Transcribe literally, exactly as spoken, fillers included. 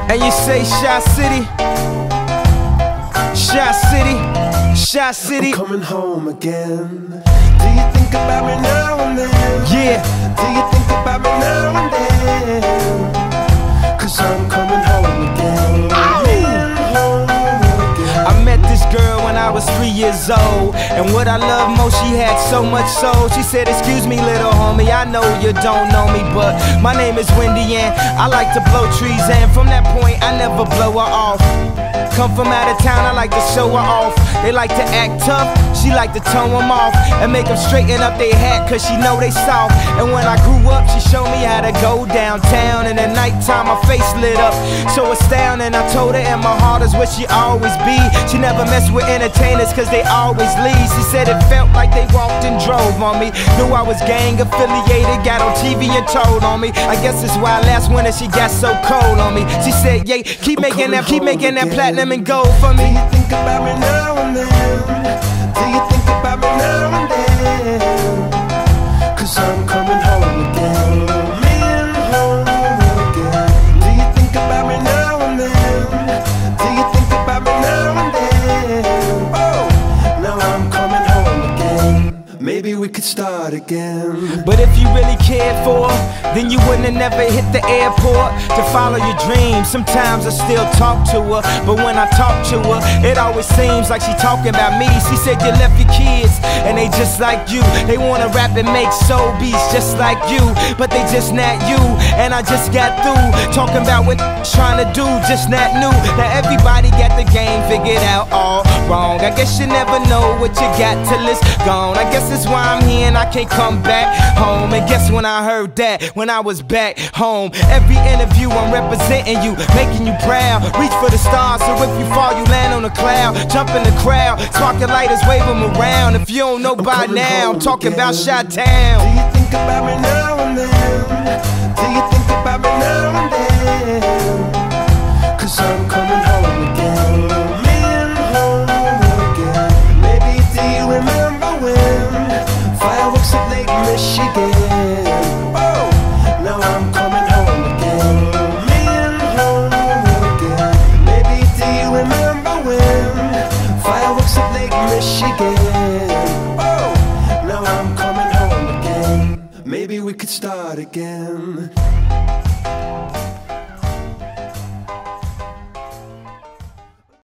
And you say Shy City, Shy City, Shy City. I'm coming home again. Do you think about me now and then? Yeah. Do you think about me now and then? Cause I'm coming home again. I met this girl when I was three years old, and what I love most, she had so much soul. She said, excuse me little homie, I know you don't know me, but my name is Wendy and I like to blow trees. And from that point I never blow her off. Come from out of town, I like to show her off. They like to act tough, she like to tone them off and make them straighten up their hat, cause she know they soft. And when I grew up, she showed me how to go downtown. And at nighttime, my face lit up, so astounding. I told her in my heart is where she always be. She never mess with entertainers, cause they always leave. She said it felt like they walked and drove on me. Knew I was gang affiliated, got on T V and told on me. I guess it's why last winter she got so cold on me. She said, yeah, keep I'm making that, keep making that again. platinum and gold for me. Do you think about me now and then? Do you think about me now and then? Cause I'm coming home again. Man, home again. Do you think about me now and then? Do you think about me now and then? Oh, now I'm coming home again. Maybe we could start again. But if you really cared for her, then you wouldn't have never hit the airport to follow your dreams. Sometimes I still talk to her, but when I talk to her, it always seems like she talking about me. She said you left your kids, and they just like you. They wanna rap and make soul beats just like you, but they just not you. And I just got through talking about what trying to do, just not new. Now everybody got the game figured out all wrong. I guess you never know what you got till it's gone. I guess that's why I'm here and I can't come back home. And guess when I heard that, when I was back home. Every interview I'm representing you, making you proud. Reach for the stars, so if you fall you land on a cloud. Jump in the crowd, spark your lighters, wave them around. If you don't know by now, I'm talking about Chi-Town. Do you think about me now and then?